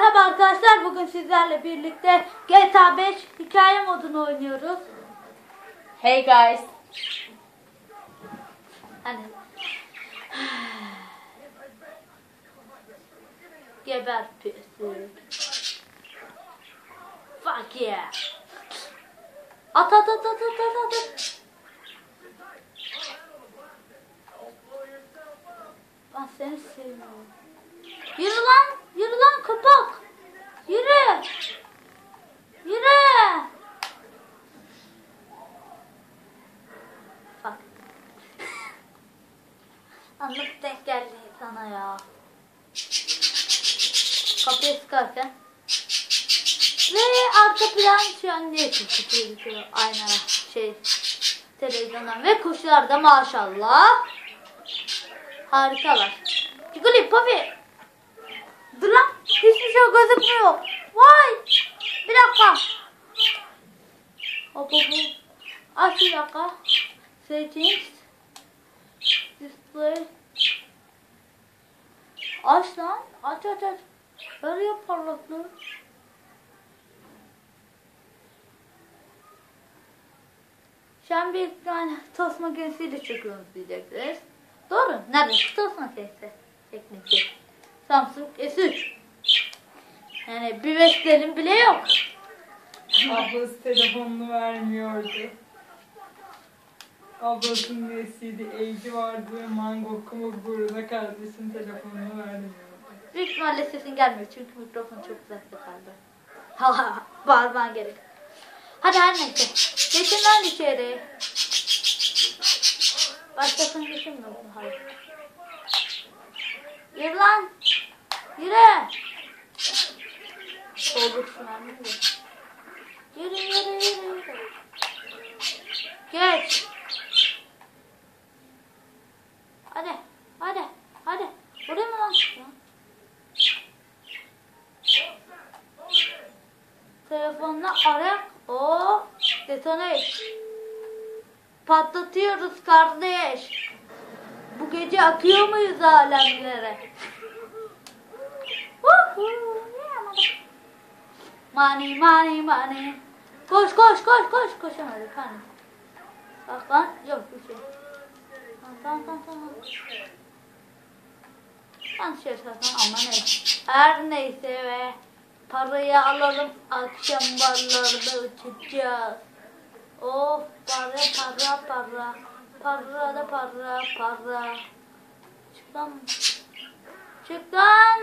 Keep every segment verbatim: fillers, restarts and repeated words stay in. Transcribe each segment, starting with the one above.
Merhaba arkadaşlar, bugün sizlerle birlikte G T A beş hikaye modunu oynuyoruz. Hey guys. Hani geber pisi. Fuck yeah. At at at at at at at. Ben seni sevmiyorum. Yürü lan, yürü lan köpek. Yürü. Yürü. Bak. Anlık denk geldi sana ya. Kapıyı sıkarken. Ve arka plan şu an ne çıkıyor? Aynen şey televizyondan ve kuşlar da maşallah. Harikalar. Çikolik Papi. Dur lan. Hiçbir şey gözükmüyor. Vay. Bir dakika. Hop hop hop. Aç bir dakika. Settings. Display. Aç lan. Aç aç aç. Öyle yap parlaklığı. Şu an bir tane tost makinesiyle çekiyoruz diyeceksiniz. Doğru. Nerede? Tost makinesi teknisi. Samsung S üç. Yani bir beşlerin bile yok. Ablası telefonunu vermiyordu. Ablasının nesiydi, Eci vardı ve Mango Kumuk burada kardeşin telefonunu vermiyordu. Büyük ihtimalle sesin gelmiyor çünkü mikrofon çok uzakta kaldı. Hala bağırman gerek. Hadi her neyse. Geçin lan içeri. Başkasını geçinmiyor mu? Hayır. Yürü lan. Yürü. Olursun anne. Yürü yürü yürü yürü. Geç. Hadi. Hadi. Hadi. Buraya mı lan? Telefonla ara. O detone. Patlatıyoruz kardeş. Bu gece akıyor muyuz alemlere? Money money money. Koş koş koş koş koşamadık hani. Bak lan yok bir şey. Tamam tamam tamam. Ben şey zaten ama neyse. Her neyse ve parayı alalım, akşam barlarda uçacağız. Of para para para. Para da para para. Çık lan. Çık lan.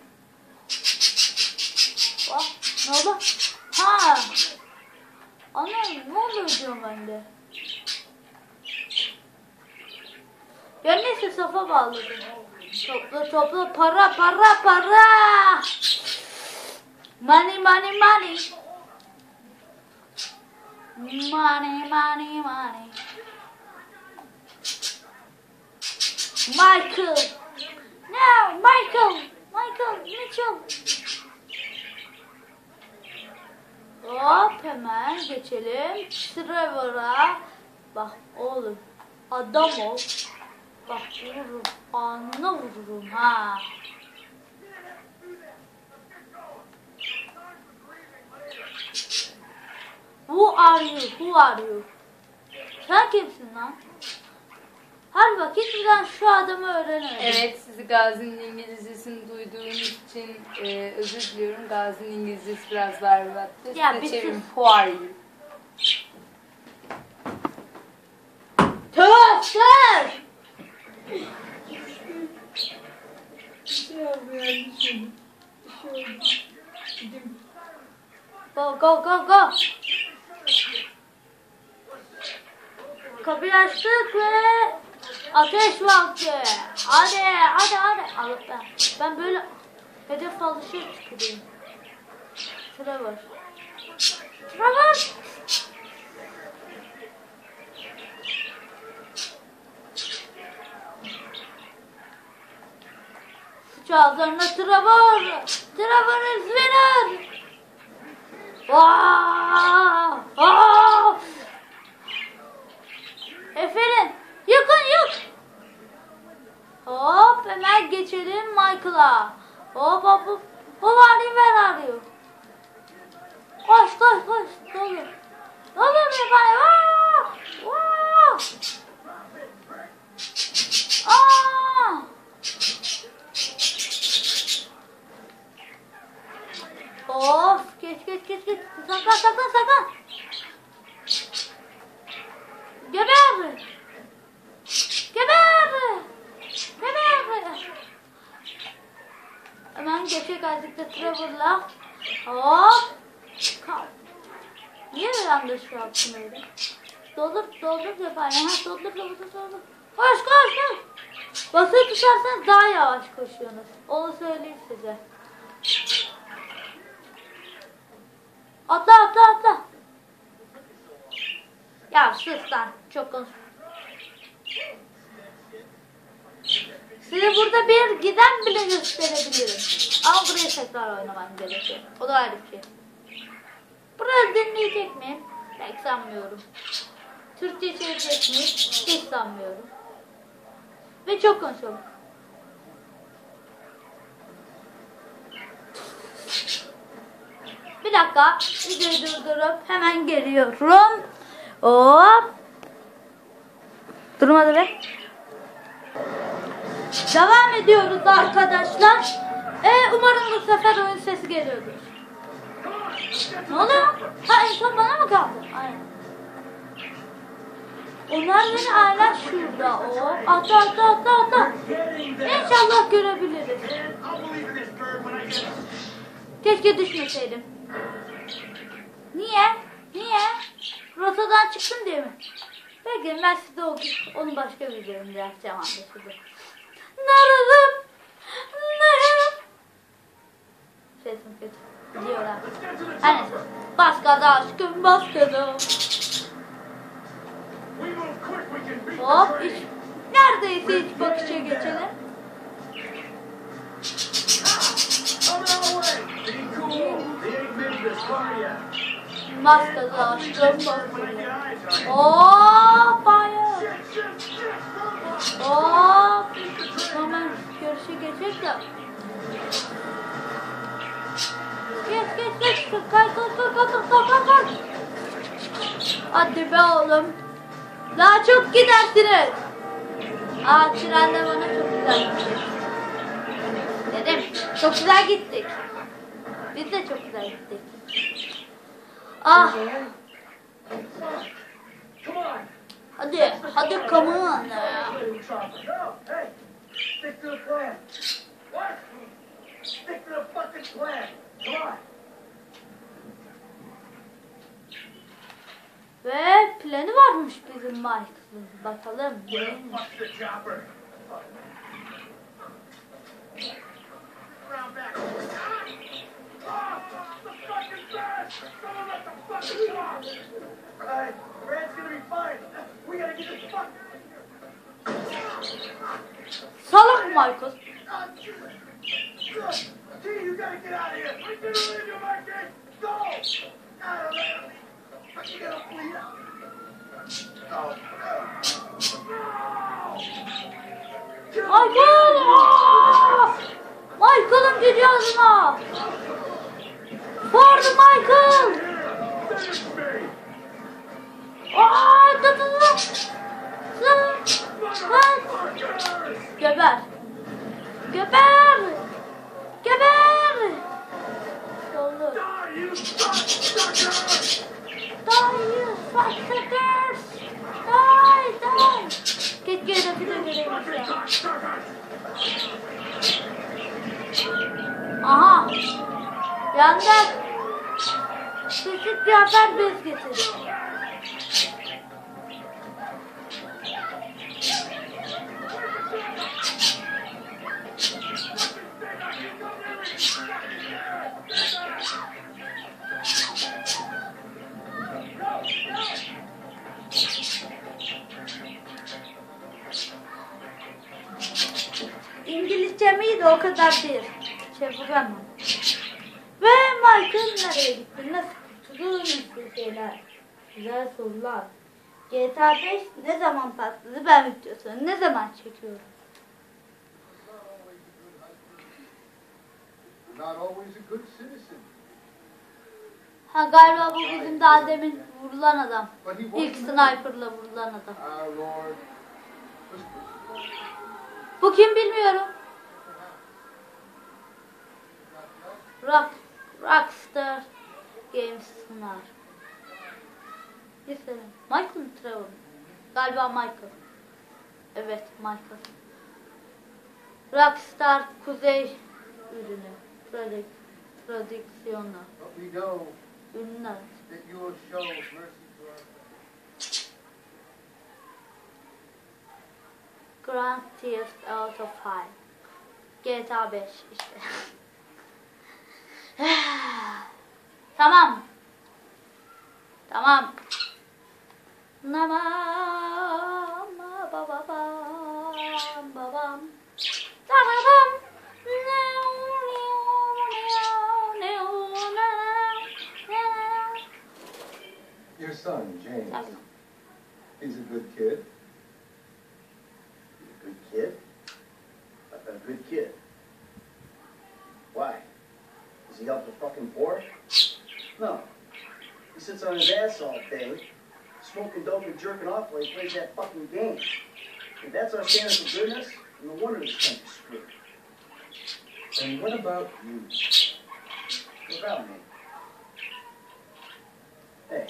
Oh, ne oldu? Ha. Anam ne oluyor diyorum ben de. Ya neyse safa bağladım. Topla topla para para para. Money money money. Money money money. Michael. No Michael. Michael Mitchell. Hop hemen geçelim. Trevor'a. Bak oğlum. Adam ol. Bak vururum. Anına vururum ha. Who are you? Who are you? Sen kimsin lan? Her vakit ben şu adamı öğrenemedim. Evet, sizi Gazi'nin İngilizcesini duyduğunuz için e, özür diliyorum. Gazi'nin İngilizcesi biraz berbattı. Ya, Size bir çevirin. sus. Who are you? Tövbe! Bir şey oldu ya, bir şey. Bir şey oldu. Gideyim. Go go go go. Kapıyı açtık ve ateş vakti. Hadi hadi hadi. Al ben. Ben böyle hedef alışı çıkıyorum. Trevor. Trevor. Sıç ağzlarına Trevor. Trevor is winner. Vaaaaaa! Aaaa! Efendim, yakın yok. Hop hemen geçelim Michael'a. Hop hop hop. Vari ver arıyor. Koş koş koş. Dolu. Dolu bir bana. Vaa! Vaa! Aa! Of, geç geç geç geç. Saklan saklan saklan. Geber. Geber. Geber. Hemen geçecek azıcık Trevor'la. Hop. Kalk. Niye bir anda şey yaptın öyle? Doldur doldur yapar. Ha doldur doldur doldur. Koş koş koş. Basılı tutarsanız daha yavaş koşuyorsunuz. Onu söyleyeyim size. Atla atla atla. Ya sus lan. Çok konuş. Size burada bir giden bile gösterebilirim. Ama buraya tekrar oynamam gerekiyor. O da ayrı bir şey. Burası dinleyecek miyim? Pek sanmıyorum. Türkçe çevirecek miyim? Hiç sanmıyorum. Ve çok konuşuyorum. Bir dakika. Videoyu durdurup hemen geliyorum. Hop. Durmadı be. Devam ediyoruz arkadaşlar. Ee, umarım bu sefer oyun sesi geliyordur. Ne oluyor? Ha en son bana mı kaldı? Aynen. Onlar beni hala şurada. O atla atla atla atla. İnşallah görebiliriz. Keşke düşmeseydim. Niye? Niye? Rotadan çıktım diye mi? Peki ben size o, onu başka bir bölümde yapacağım anlaşıldı. Nararım. Nararım. Sesim kötü. Diyorlar. Her neyse. Bas gaza aşkım bas gaza. Hop iş. Neredeyse hiç bakışa geçelim. Bas gaza aşkım bas gaza. Hop hayır. Hop. Hemen görüşe geçecek ya. Geç geç geç. Kay kay kay kay kay kay kay. Hadi be oğlum. Daha çok gidersiniz. Aa trende bana çok güzel gittik. Dedim çok güzel gittik. Biz de çok güzel gittik. Ah. Hadi hadi come on. Stick to the plan. What? Stick to the fucking plan. Come on. Ve planı varmış bizim Mike'ın. Bakalım. Neymiş? Salak Michael. Michael! Michael'ın gücü ağzına! Ford Michael! Aaa! Dı dı dı! Geber! Geber! Geber! Olur. Die you fuckers! Die! Die! Keşke hedefi de görebilsem. Aha! Yandan küçük bir haber bez getir. İngilizcem iyi de o kadar değil. Çeviremem. Ve Michael nereye gitti? Nasıl kurtuldu? Nasıl şeyler? Güzel sorular. G T A beş ne zaman patladı? Ben videosunu ne zaman çekiyorum? not always a good citizen. Ha galiba bu bizim daha demin vurulan adam. But he İlk wasn't. sniper'la vurulan adam. Our Lord. Bu kim bilmiyorum. Rock, Rockstar Games sunar. Neyse. Michael mı Trevor mu? Galiba Michael. Evet Michael. Rockstar Kuzey ürünü. Prodik, prodüksiyonu. But we know Ürünler. that you will show mercy to us. Grand Theft Auto beş. G T A beş işte. Tamam. Tamam. Namam babam babam. Tamam. Your son, James, Tamam. he's a good kid. Good kid? A, a good kid. Why? Does he help the fucking poor? No. He sits on his ass all day, smoking dope and jerking off while he plays that fucking game. If that's our standard for goodness, no wonder this country's screwed. And what about you? What about me? Hey.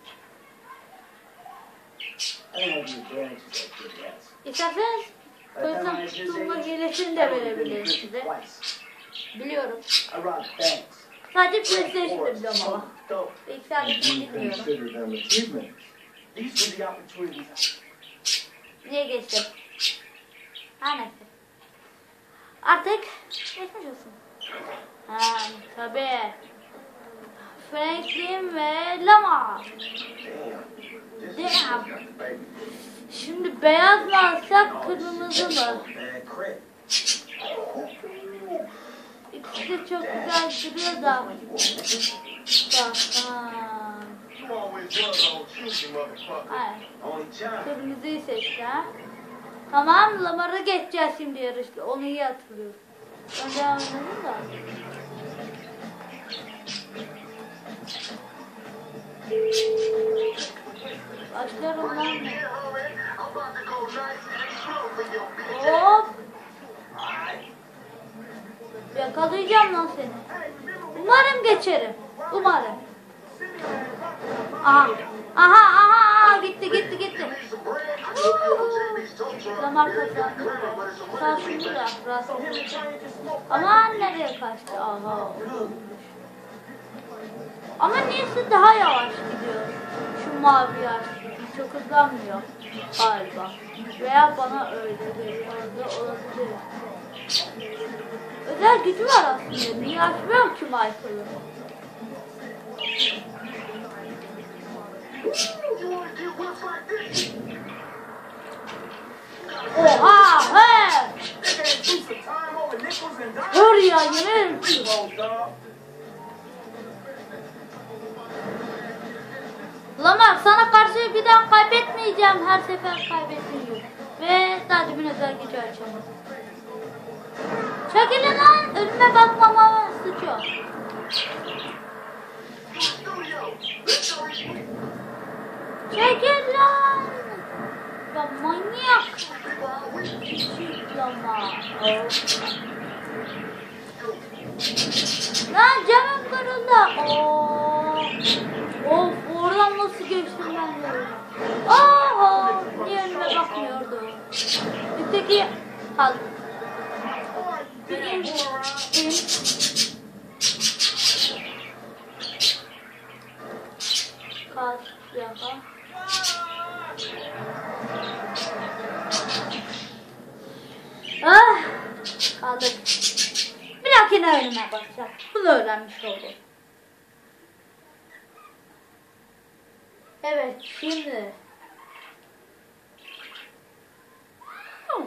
I don't have the advantages that kid has. İsterseniz By the time I fırsat was his tutma age, hilesini I de would have been in verebilirim prison size. twice. Biliyorum. I robbed banks. Sadece drank PlayStation'da whores, biliyorum ama. smoked dope. Bilgisayarda And you bilmiyorum. consider them achievements. These were the opportunities. Niye geçtim? Ha neyse. Artık geçmiş olsun. Ha tabii. Franklin ve Lamar. Damn. Şimdi beyaz mı alsak kırmızı mı? İkisi de çok güzel duruyor da. Bak ha. Hayır. Kırmızıyı seçti ha. Tamam Lamar'a geçeceğiz şimdi yarışta. Onu iyi hatırlıyorum. Önce oynadım da. Başlıyorum lan. Hop. Yakalayacağım lan seni. Umarım geçerim. Umarım. Aha. Aha aha aha gitti gitti gitti. Lamar kazandı. Sarsıldı da. Aman nereye kaçtı? Aha. Ama niyeyse daha yavaş gidiyor. Şu mavi yaş çok hızlanmıyor galiba. Veya bana öyle geliyordu olabilir. Özel gücü var aslında. Niye açmıyorum ki Michael'ı? Oha he! Hır ya yemin. Lamar sana karşı bir daha kaybetmeyeceğim. Her sefer kaybetmiyorum. Ve Dadim'in özel gücü açalım. Çekilin lan. Önüme bakmama sıçıyor. Çekil lan. Ya manyak. Küçük Lamar. Lan camım kırıldı. Oo. Of oradan nasıl geçtim ben de. Oho. Niye önüme bakmıyordu? Üstteki kaldı. İn, in. Kaç yaka. Ah, kaldık. Bir dahakine önüme bakacağım. Bunu öğrenmiş oldum. Evet, şimdi. Hmm.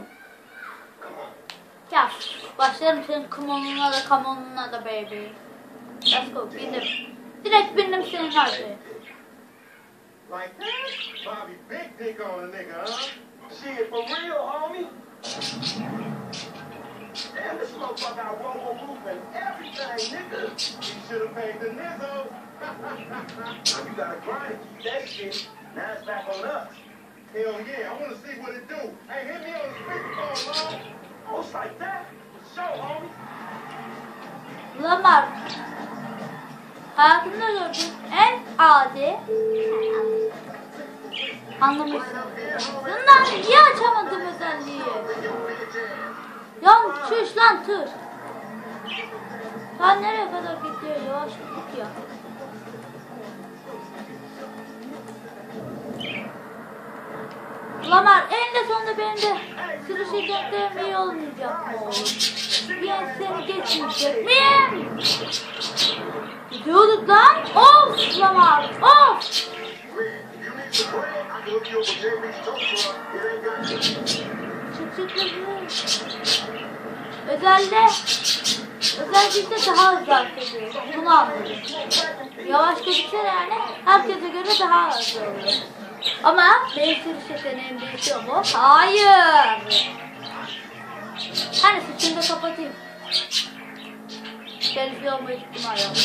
Ya, başlarım senin kumonuna da kamonuna da baby. Let's go, bindim. Direkt bindim senin harcaya. Like that? Bobby big dick on a nigga, huh? Shit, for real, homie? Damn, this motherfucker got robo movement, everything. nigga. You should have paid the nizzo. You gotta grind to keep that shit. Now it's back on us. Hell yeah, I want to see what it do. Hey, hit me on the speakerphone, Mom. Most like that. For sure, homie. Lamar. Hayatımda gördüğüm en adi. Anlamışsın. Bundan niye açamadım özelliği? Ya çüş lan tır. Sen nereye kadar gidiyor? Yavaş gittik ya. Lamar eninde sonunda benim de sürüşeceklerim iyi olmayacak mı oğlum? Bir an seni geçmeyecek miyim? Gidiyorduk lan. Of Lamar. Of. Özelde özellikle daha hızlı hareket ediyor. Bunu anladım. Yavaş gitse yani herkese göre daha hızlı oluyor. Ama benim sürüş yeteneğim değişiyor mu? Hayır. Hani suçunu da kapatayım. Tehlikeli olma ihtimali yok.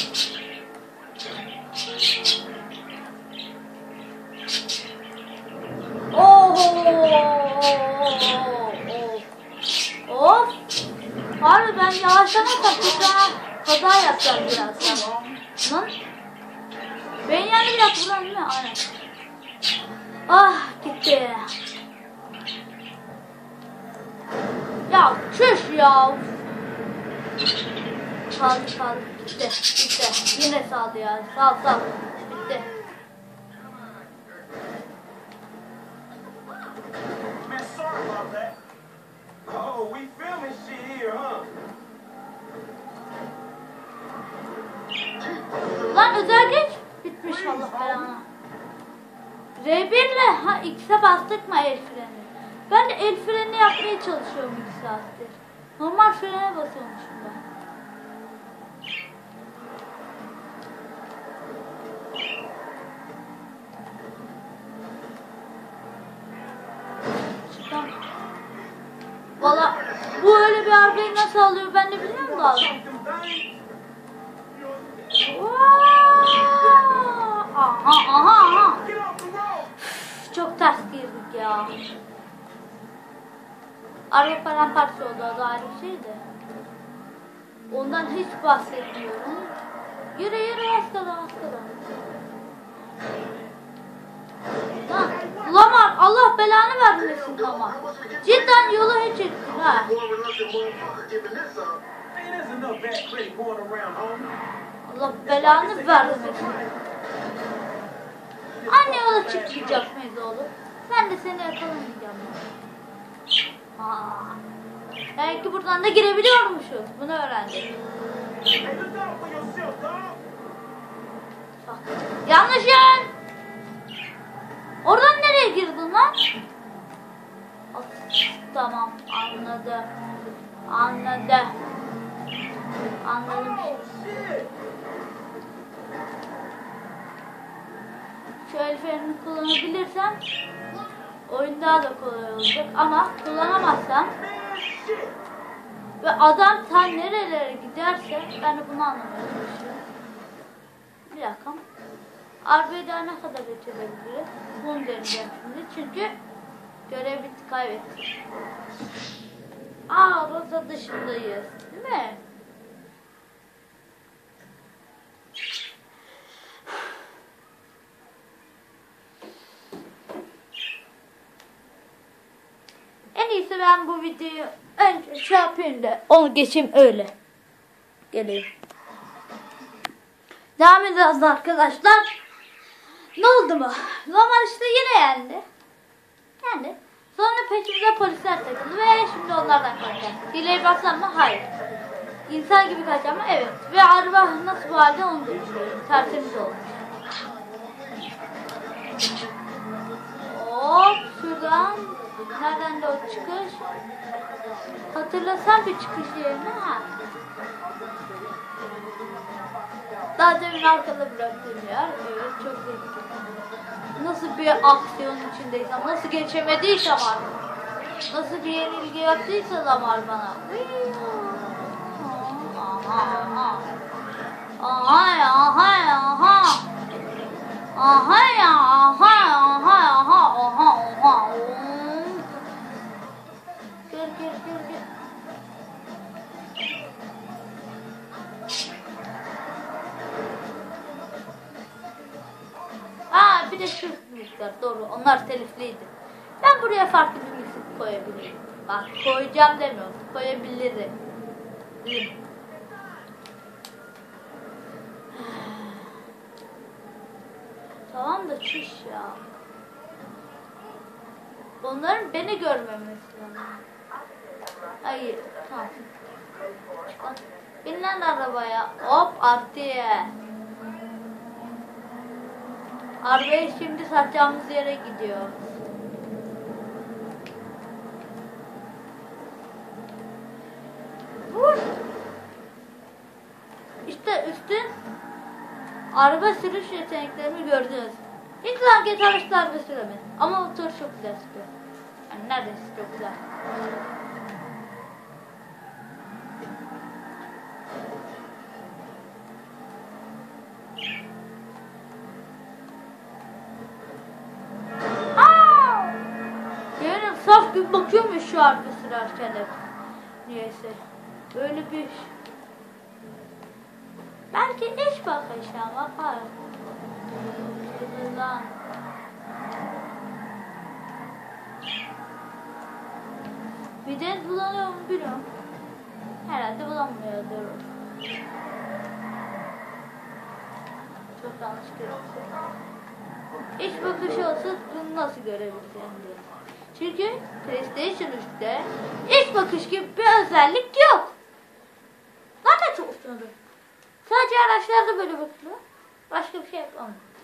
Oh, of. Abi ben yavaşlamazsam tekrar kaza yapacağım birazdan. Lan. Ben yani bir dakika buradan değil mi? Aynen. Ah gitti. Ya çüş ya. Saldı saldı. Gitti. Gitti. Yine saldı ya. Sal sal. Bitti. Man, sorry about that. Oh, we filming shit here, huh? Lan özel geç. Bitmiş Allah belanı. R bir ile ha X'e bastık mı el freni? Ben de el freni yapmaya çalışıyorum iki saattir. Normal frene basıyormuşum ben. Çıkam. Valla bu öyle bir arabayı nasıl alıyor ben de bilmiyorum da. Aha aha aha. Çok ters girdik ya. Araba paramparça oldu, o da ayrı bir şeydi. Ondan hiç bahsetmiyorum. Yürü yürü askada askada. Lan Lamar Allah belanı vermesin ama. Cidden yola hiç ettin ha. Allah belanı vermesin. Anne yola çıkmayacak mıyız oğlum? Ben de seni yakalamayacağım. Aa. Belki buradan da girebiliyormuşuz. Bunu öğrendim. Bak. Yanlış yer. Oradan nereye girdin lan? Of, tamam anladım. Anladım. Anladım. Şu el frenini kullanabilirsem oyun daha da kolay olacak ama kullanamazsam ve adam tam nerelere giderse ben de bunu anlamaya çalışıyorum. Bir dakika. Arabayı daha ne kadar geçirebiliriz? Bunu deneyeceğim şimdi çünkü görev bitti, kaybettik. Aa, rota dışındayız değil mi? En iyisi ben bu videoyu önce şey yapayım da onu geçeyim öyle. Geleyim. Devam edeceğiz arkadaşlar. Ne oldu mu? Lamar işte yine yendi. Yendi. Sonra peşimize polisler takıldı ve şimdi onlardan kaçacağım. Hileyi baksam mı? Hayır. İnsan gibi kaçacağım mı? Evet. Ve araba nasıl bu halde onu da düşünüyorum. Tertemiz olmuş. Hop şuradan. Nereden de o çıkış? Hatırlasam bir çıkış yerine ha. Daha demin arkada bıraktığım yer. Evet çok zevkli. Nasıl bir aksiyon içindeysem, nasıl geçemediysem artık. Nasıl bir yenilgi yaptıysa Lamar bana. Aha, aha, bir de şu müzikler. Doğru. Onlar telifliydi. Ben buraya farklı bir müzik koyabilirim. Bak koyacağım demiyorum. Koyabilirim. Bilim. Tamam da çüş ya. Onların beni görmemesi lazım. Hayır, tamam. Bin lan arabaya. Hop artıya. Arabayı şimdi satacağımız yere gidiyoruz. Vur. İşte üstün araba sürüş yeteneklerimi gördünüz. Hiç lanket araçlı araba süremedim. Ama motor çok güzel sürüyor. Yani neredeyse çok güzel. Yani saf gibi bakıyormuş şu arka sürerken hep. Niyeyse. Böyle bir... Belki iş bakışa bakar. Lan. Vites bulanıyor mu bilmiyorum. Herhalde bulanmıyordur. Çok yanlış görüyorsun. İş bakışı olsa bunu nasıl görebileceğim diye. Çünkü PlayStation üçte iş bakış gibi bir özellik yok. Zaten çok uçmadı. Sadece araçlarda böyle bakılıyor. Başka bir şey yapamam.